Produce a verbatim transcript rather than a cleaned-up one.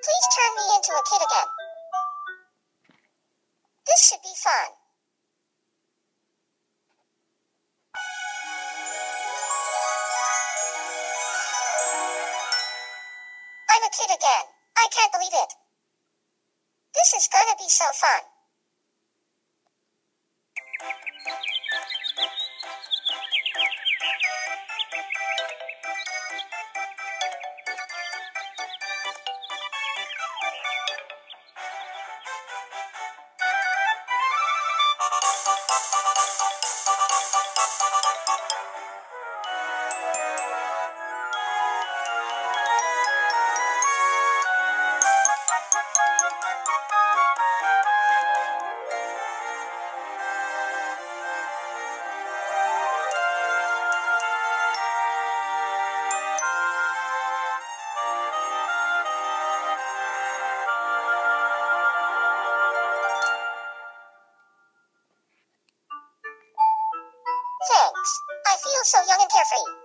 Please turn me into a kid again. This should be fun. I'm a kid again. I can't believe it. This is gonna be so fun. Thanks. I feel so young and carefree.